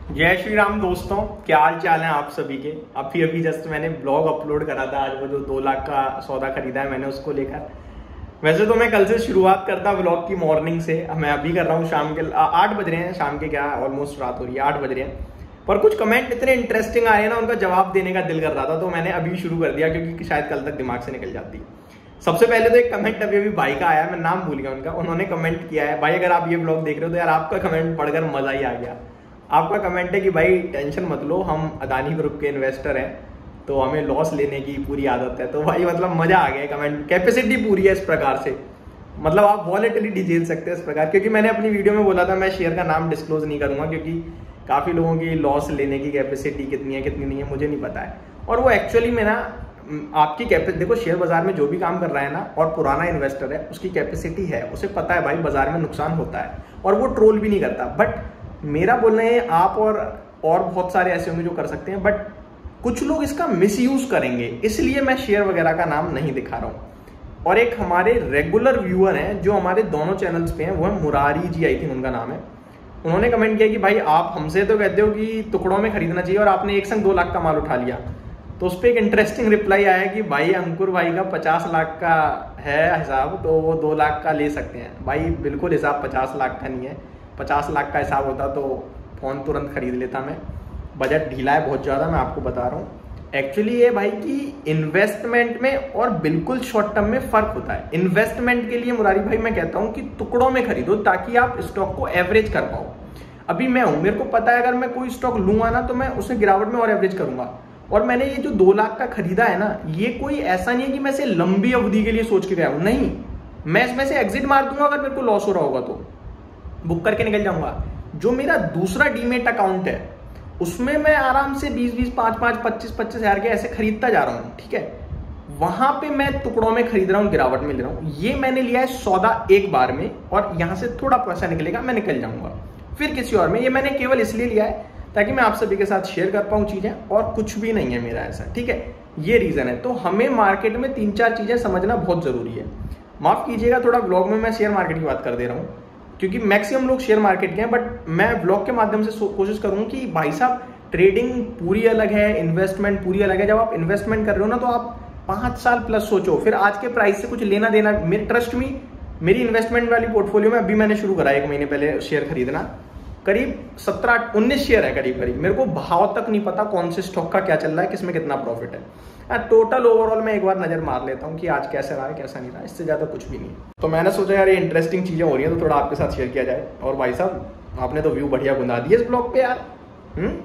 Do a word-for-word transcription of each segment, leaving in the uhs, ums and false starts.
जय श्री राम दोस्तों, क्या हाल चाल है आप सभी के। अभी अभी जस्ट मैंने ब्लॉग अपलोड करा था, आज वो जो दो लाख का सौदा खरीदा है मैंने उसको लेकर। वैसे तो मैं कल से शुरुआत करता ब्लॉग की मॉर्निंग से, मैं अभी कर रहा हूँ शाम के आठ बज रहे हैं, शाम के क्या ऑलमोस्ट रात हो रही है, आठ बज रहे हैं। पर कुछ कमेंट इतने इंटरेस्टिंग आए ना, उनका जवाब देने का दिल कर रहा था, तो मैंने अभी शुरू कर दिया क्योंकि शायद कल तक दिमाग से निकल जाती है। सबसे पहले तो एक कमेंट अभी अभी भाई का आया, मैं नाम भूल गया उनका। उन्होंने कमेंट किया है, भाई अगर आप ये ब्लॉग देख रहे हो तो यार आपका कमेंट पढ़कर मजा ही आ गया। आपका कमेंट है कि भाई टेंशन मत लो, हम अदानी ग्रुप के इन्वेस्टर हैं तो हमें लॉस लेने की पूरी आदत है। तो भाई मतलब मजा आ गया, कमेंट कैपेसिटी पूरी है इस प्रकार से, मतलब आप वॉलेटिलिटी झेल सकते हैं इस प्रकार। क्योंकि मैंने अपनी वीडियो में बोला था मैं शेयर का नाम डिस्क्लोज नहीं करूंगा क्योंकि काफी लोगों की लॉस लेने की कैपेसिटी कितनी है कितनी नहीं है मुझे नहीं पता है। और वो एक्चुअली में ना आपकी कैपेसिटी, देखो शेयर बाजार में जो भी काम कर रहा है ना और पुराना इन्वेस्टर है उसकी कैपेसिटी है, उसे पता है भाई बाजार में नुकसान होता है और वो ट्रोल भी नहीं करता। बट मेरा बोलना है आप और और बहुत सारे ऐसे होंगे जो कर सकते हैं, बट कुछ लोग इसका मिसयूज करेंगे, इसलिए मैं शेयर वगैरह का नाम नहीं दिखा रहा हूं। और एक हमारे रेगुलर व्यूअर हैं जो हमारे दोनों चैनल्स पे हैं, वो है मुरारी जी, आई थिंक उनका नाम है। उन्होंने कमेंट किया कि भाई आप हमसे तो कहते हो कि टुकड़ों में खरीदना चाहिए और आपने एक संग दो लाख का माल उठा लिया। तो उस पर एक इंटरेस्टिंग रिप्लाई आया कि भाई अंकुर भाई का पचास लाख का है हिसाब, तो वो दो लाख का ले सकते हैं। भाई बिल्कुल हिसाब पचास लाख का नहीं है, पचास लाख का हिसाब होता तो फोन तुरंत खरीद लेता मैं। बजट ढीला है बहुत ज़्यादा, मैं आपको बता रहा हूँ। एक्चुअली ये भाई कि इन्वेस्टमेंट में और बिल्कुल शॉर्ट टर्म में फर्क होता है। इन्वेस्टमेंट के लिए मुरारी भाई मैं कहता हूँ कि टुकड़ों में खरीदो ताकि आप स्टॉक को एवरेज कर पाओ। अभी मैं हूँ, मेरे को पता है अगर मैं कोई स्टॉक लूंगा ना तो मैं उसे गिरावट में और एवरेज करूंगा। और मैंने ये जो दो लाख का खरीदा है ना, ये कोई ऐसा नहीं है कि मैं इसे लंबी अवधि के लिए सोच के गया हूं, नहीं। मैं इसमें से एग्जिट मार दूंगा अगर मेरे को लॉस हो रहा होगा तो बुक करके निकल जाऊंगा। जो मेरा दूसरा डीमेट अकाउंट है उसमें मैं आराम से बीस बीस पांच पांच पच्चीस पच्चीस हजार के ऐसे खरीदता जा रहा हूं, ठीक है। वहां पे मैं टुकड़ों में खरीद रहा हूं, गिरावट में ले रहा हूं। ये मैंने लिया है सौदा एक बार में और यहां से थोड़ा पैसा निकलेगा, मैं निकल जाऊंगा फिर किसी और में। ये मैंने केवल इसलिए लिया है ताकि मैं आप सभी के साथ शेयर कर पाऊं चीजें, और कुछ भी नहीं है मेरा ऐसा, ठीक है। ये रीजन है। तो हमें मार्केट में तीन चार चीजें समझना बहुत जरूरी है। माफ कीजिएगा थोड़ा ब्लॉग में मैं शेयर मार्केट की बात कर दे रहा हूं क्योंकि मैक्सिमम लोग शेयर मार्केट के हैं, बट मैं ब्लॉग के माध्यम से कोशिश करूंगा कि भाई साहब ट्रेडिंग पूरी अलग है, इन्वेस्टमेंट पूरी अलग है। जब आप इन्वेस्टमेंट कर रहे हो ना तो आप पांच साल प्लस सोचो, फिर आज के प्राइस से कुछ लेना देना। मेरे ट्रस्ट में मेरी इन्वेस्टमेंट वाली पोर्टफोलियो में अभी मैंने शुरू करा एक महीने पहले शेयर खरीदना, करीब सत्रह उन्नीस शेयर है करीब करीब। मेरे को भाव तक नहीं पता कौन से स्टॉक का क्या चल रहा है, किसमें कितना प्रॉफिट है। टोटल ओवरऑल मैं एक बार नजर मार लेता हूँ कि आज कैसा रहा है कैसा नहीं रहा, इससे ज्यादा कुछ भी नहीं। तो मैंने सोचा यार ये इंटरेस्टिंग चीजें हो रही है तो थोड़ा आपके साथ शेयर किया जाए। और भाई साहब आपने तो व्यू बढ़िया बुंदा दिए इस ब्लॉग पे यार। हम्म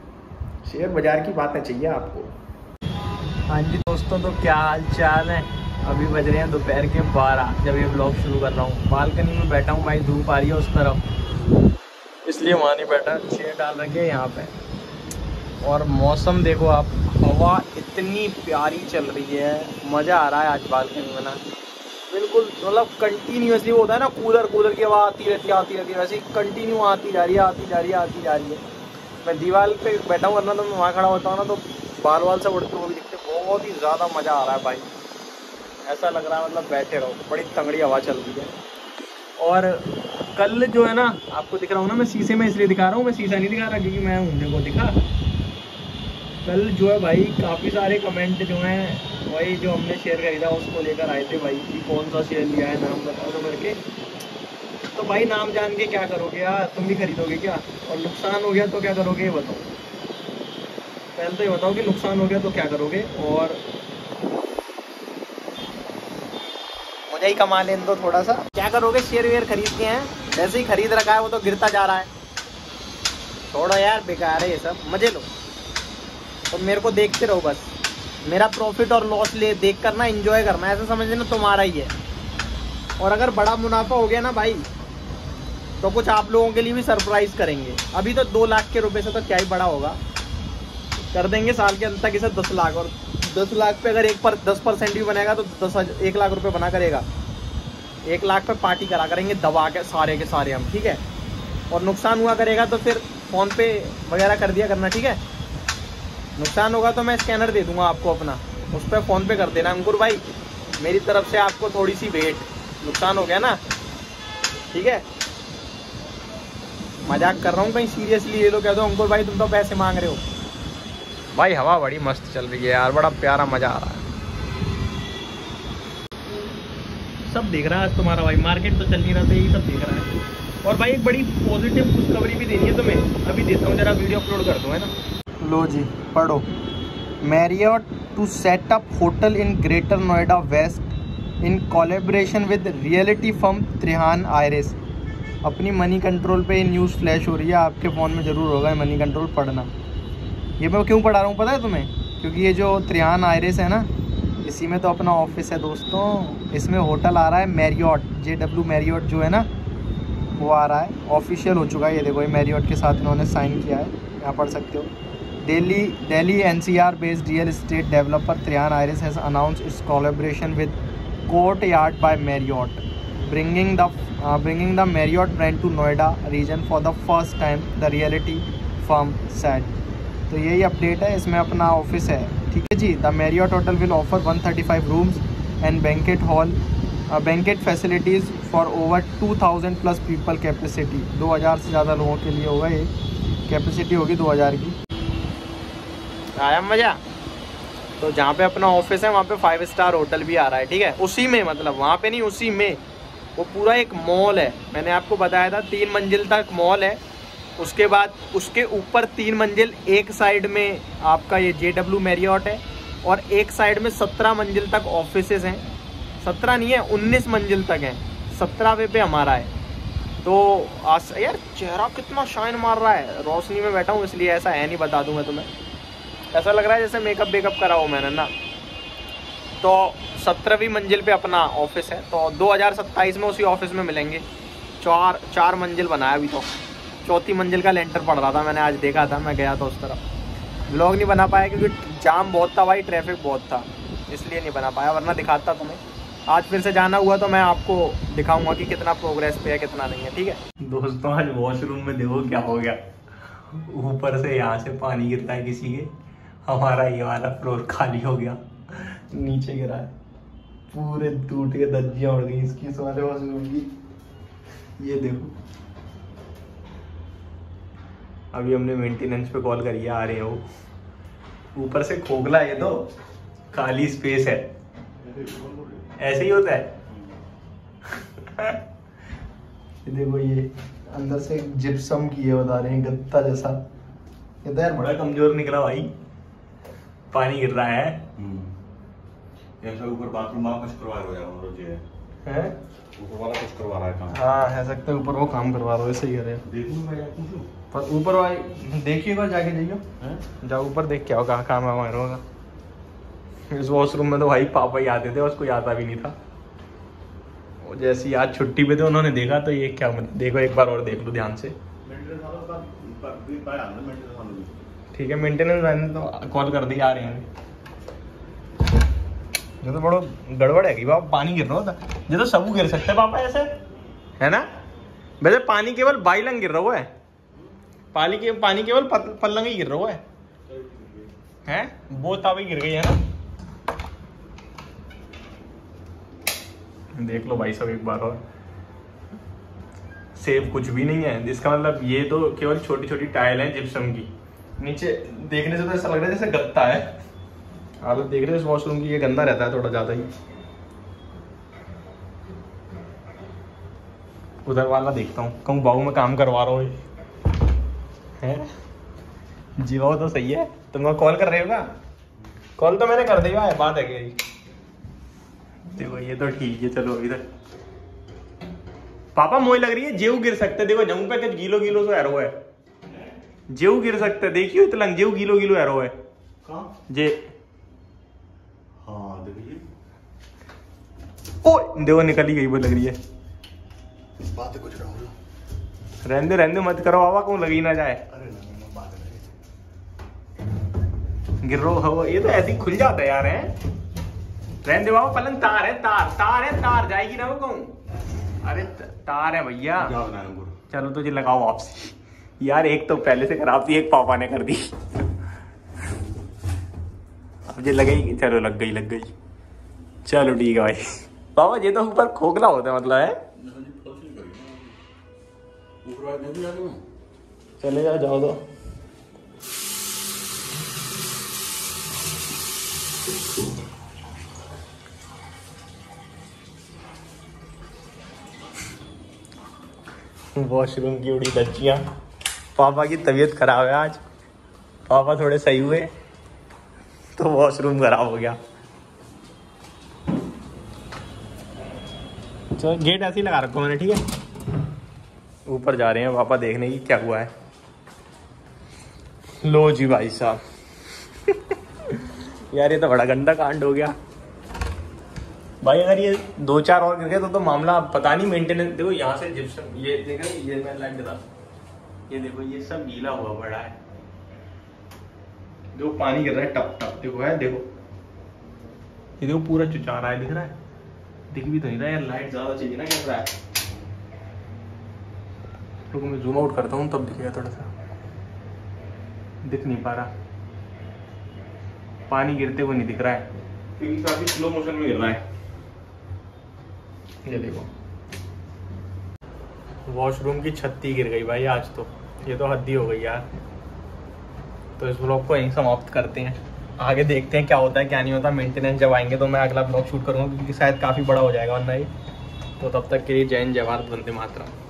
शेयर बाजार की बातें चाहिए आपको। हाँ जी दोस्तों, तो क्या हाल चाल है। अभी बज रहे हैं दोपहर के बारह जब ये ब्लॉग शुरू कर रहा हूँ। बालकनी में बैठा हूँ भाई, धूप आ रही है उस तरफ, इसलिए वहाँ नहीं बैठा, चेयर डाल रखे हैं यहाँ पे। और मौसम देखो आप, हवा इतनी प्यारी चल रही है, मज़ा आ रहा है आज बालकनी में ना। बिल्कुल मतलब कंटिन्यूसली वो होता है ना, कूलर कूलर की हवा आती रहती है आती रहती है, वैसे कंटिन्यू आती जा रही है आती जा रही है आती जा रही है। मैं दीवार पे बैठा हूँ वरना तो मैं वहाँ खड़ा होता हूँ ना तो बाल वाल से उड़ते हुए भी दिखते, बहुत ही ज़्यादा मज़ा आ रहा है भाई। ऐसा लग रहा है मतलब बैठे रहो, बड़ी तगड़ी हवा चल रही है। और कल जो है ना, आपको दिख रहा हूँ ना, मैं शीशे में इसलिए दिखा रहा हूँ, मैं शीशा नहीं दिखा रहा क्योंकि मैं हूँ को दिखा। कल जो है भाई काफ़ी सारे कमेंट जो हैं वही जो हमने शेयर खरीदा उसको लेकर आए थे भाई कि कौन सा शेयर लिया है, नाम बताओ तो करके। तो भाई नाम जान के क्या करोगे यार, तुम भी खरीदोगे क्या? और नुकसान हो गया तो क्या करोगे ये बताओ। पहले तो ये बताओ कि नुकसान हो गया तो क्या करोगे, और मुझे ही कमा लेने दो थोड़ा सा। क्या करोगे? शेयर वेयर खरीद के हैं, वैसे ही खरीद रखा है, वो तो गिरता जा रहा है। छोड़ो यार, बेकार है ये सब, मजे लो। तो मेरे को देखते रहो बस, मेरा प्रॉफिट और लॉस ले देख करना, एंजॉय करना, ऐसा समझ लेना तुम्हारा ही है। और अगर बड़ा मुनाफा हो गया ना भाई तो कुछ आप लोगों के लिए भी सरप्राइज करेंगे। अभी तो दो लाख के रुपए से तो क्या ही बड़ा होगा, कर देंगे साल के अंत तक इसे दस लाख। और दस लाख पे अगर एक पर दस परसेंट भी बनेगा तो दस एक लाख रुपए बना करेगा। एक लाख पे पार्टी करा करेंगे दबा के सारे के सारे हम, ठीक है। और नुकसान हुआ करेगा तो फिर फोन पे वगैरह कर दिया करना, ठीक है। नुकसान होगा तो मैं स्कैनर दे दूंगा आपको अपना, उस पर फोन पे कर देना अंकुर भाई, मेरी तरफ से आपको थोड़ी सी वेट। नुकसान हो गया ना, ठीक है। मजाक कर रहा हूँ, कहीं सीरियसली ये लोग कह दो अंकुर भाई तुम तो पैसे मांग रहे हो। भाई हवा बड़ी मस्त चल रही है यार, बड़ा प्यारा मजा आ रहा है। सब देख रहा है आज तुम्हारा भाई, मार्केट तो चल नहीं रहा था, यही सब देख रहा है। और भाई एक बड़ी पॉजिटिव खुशखबरी भी देनी है तुम्हें, अभी देता हूँ, जरा वीडियो अपलोड कर दूँ, है ना। लो जी पढ़ो। Marriott to set up hotel in Greater Noida West in collaboration with realty firm Trihan Iris. अपनी मनी कंट्रोल पे न्यूज़ फ्लैश हो रही है, आपके फ़ोन में ज़रूर होगा, मनी कंट्रोल पढ़ना। ये मैं क्यों पढ़ा रहा हूँ पता है तुम्हें? क्योंकि ये जो त्रिहान आयरिस है ना, इसी में तो अपना ऑफिस है दोस्तों। इसमें होटल आ रहा है मैरियट, जे डब्ल्यू मैरियट जो है ना वो आ रहा है, ऑफिशियल हो चुका है। ये देखो ये मैरियट के साथ इन्होंने साइन किया है, यहाँ पढ़ सकते हो। Delhi Delhi NCR based real estate developer Trihan Iris has announced its collaboration with Courtyard by Marriott, bringing the bringing the Marriott brand to Noida region for the first time, the realty firm said. तो यही update है, इसमें अपना office है, ठीक है जी। The Marriott hotel will offer one thirty five rooms and banquet hall banquet facilities for over two thousand plus people capacity. दो हज़ार से ज़्यादा लोगों के लिए होगा, ये कैपेसिटी होगी दो हज़ार की। आया मज़ा। तो जहाँ पे अपना ऑफिस है वहाँ पे फाइव स्टार होटल भी आ रहा है, ठीक है, उसी में, मतलब वहाँ पे नहीं, उसी में। वो पूरा एक मॉल है, मैंने आपको बताया था तीन मंजिल तक मॉल है। उसके बाद उसके ऊपर तीन मंजिल, एक साइड में आपका ये जे डब्ल्यू मैरियट है और एक साइड में सत्रह मंजिल तक ऑफिसेज हैं। सत्रह नहीं है, उन्नीस मंजिल तक हैं, सत्रहवें पे हमारा है। तो आस यार चेहरा कितना शाइन मार रहा है, रोशनी में बैठा हूँ इसलिए ऐसा है, नहीं बता दूँ मैं तुम्हें। ऐसा लग रहा है जैसे मेकअप वेकअप करा हो मैंने ना। तो सत्रहवीं मंजिल पे अपना ऑफिस है, तो दो हज़ार सत्ताईस में उसी ऑफिस में मिलेंगे। चार चार मंजिल बनाया अभी, तो चौथी मंजिल का लेंटर पड़ रहा था, मैंने आज देखा था, मैं गया था उस तरफ। व्लॉग नहीं बना पाया क्योंकि जाम बहुत था भाई, ट्रैफिक बहुत था, इसलिए नहीं बना पाया, वरना दिखाता तुम्हें। आज फिर से जाना हुआ तो मैं आपको दिखाऊंगा कि कितना प्रोग्रेस पे है कितना नहीं है, ठीक है दोस्तों। आज वॉशरूम में देखो क्या हो गया, ऊपर से यहाँ से पानी गिरता है किसी के, हमारा ये वाला फ्लोर खाली हो गया, नीचे गिरा है, पूरे टूट के दज्जियां उड़ गई इसकी, इस वाले वॉशरूम की। ये देखो अभी हमने मेंटेनेंस पे कॉल करी है, आ रहे हैं वो। ऊपर से खोखला है, ये तो खाली स्पेस है, ऐसे ही होता है। ये देखो ये अंदर से जिप्सम की है, बता रहे हैं गत्ता जैसा। ये तो यार बड़ा कमजोर निकला भाई, पानी गिर रहा है। ऐसा ऊपर बाथरूम में कुछ करवा रहे हो रोज ये है, ऊपर वाला कुछ करवा रहा है काम। हाँ है सकता है ऊपर वो काम करवा रहा हो, ऐसे ही कर रहे हैं। देखूं मैं या पूछूं? पर ऊपर भाई देखिए एक बार जाके जाइए, जाओ ऊपर देख के आओ कहाँ काम है हमारा होगा। इस वॉशरूम में तो भाई पापा ही आते थे, उसको आता भी नहीं था। वो जैसी आज छुट्टी पे थे उन्होंने देखा तो ये क्या मतलब, देखो एक बार और देख लो ध्यान से, ठीक है। मेंटेनेंस मैंने तो कॉल कर दी, आ रहे हैं। जो तो बड़ा गड़बड़ है कि बाबा पानी गिर रहा होता, जो तो सब गिर सकते हैं पापा ऐसे, है ना। वैसे पानी केवल बाइलंग गिर रहा है, पानी के पानी केवल पल्लंग ही गिर रहा है, हैं वो तावी गिर गई है ना। देख लो भाई सब एक बार और, सेब कुछ भी नहीं है, इसका मतलब ये तो केवल छोटी छोटी टाइल है जिप्सम की। नीचे देखने से तो ऐसा लग रहा है जैसे गत्ता है, हालत देख रहे हो इस वॉशरूम की, ये गंदा रहता है थोड़ा ज्यादा ही। उधर वाला देखता हूँ, कहूँ बाबू में काम करवा रहा हूँ है जी, वो तो सही है। तुम कॉल कर रहे हो क्या? कॉल तो मैंने कर दिया है, बात है क्या? देखो ये तो ठीक है, चलो इधर पापा मोई लग रही है, जेऊ गिर सकते, देखो जमू पे गीलो गीलो तो एरो है, जेऊ गिर सकते, देखियो इतना जेऊ गीलो गीलो एरो है जे। हाँ देखिए, ओ देखो निकल ही गई, वो लग रही है। बात है कुछ राहुल, रहने रहने मत करो बाबा, कौन लगी ना जाए। अरे ना बात है, गिर रो हो, ये तो ऐसे ही खुल जाता है यार, है रहने दे बाबा, पलंग तार है, तार तार है, तार जाएगी ना वो कहूँ। अरे तार है भैया, चलो तुझे लगाओ वापसी यार, एक तो पहले से खराब थी, एक पापा ने कर दी, अब ये लगेगी, चलो लग गई लग गई, चलो ठीक है भाई। पापा ये तो ऊपर खोखला होता है मतलब है, चले जाओ, जाओ दो। वॉशरूम की उड़ी धज्जियाँ। पापा की तबीयत खराब है आज, पापा थोड़े सही हुए तो वॉशरूम खराब हो गया। चलो गेट ऐसे ही लगा रखो मैंने, ठीक है। ऊपर जा रहे हैं पापा देखने की क्या हुआ है। लो जी भाई साहब यार ये तो बड़ा गंदा कांड हो गया भाई। अगर ये दो चार और गिर गए तो तो मामला पता नहीं। मेंटेनेंस देखो यहाँ से जिप्सम, ये देख रहे, ये मैं लाइट देता, ये देखो ये सब गीला हुआ पड़ा है। जो पानी गिर रहा है टप टप, देखो है, देखो ये देखो पूरा चुचा रहा है, दिख रहा है? दिख भी तो नहीं रहा यार, लाइट ज्यादा चाहिए ना कैसा है। तो मैं जूम आउट करता हूँ तब दिखेगा, थोड़ा सा दिख नहीं पा रहा, पानी गिरते हुए नहीं दिख रहा है क्योंकि काफी स्लो मोशन में गिर रहा है। ये देखो वॉशरूम की छत्ती गिर गई भाई आज तो, ये तो हद ही हो गई यार। तो इस ब्लॉग को यहीं समाप्त करते हैं, आगे देखते हैं क्या होता है क्या नहीं होता। मेंटेनेंस जब आएंगे तो मैं अगला ब्लॉग शूट करूँगा क्योंकि शायद काफ़ी बड़ा हो जाएगा वरना ये। तो तब तक के लिए जय हिंद, जय भारत, वंदे मातरम।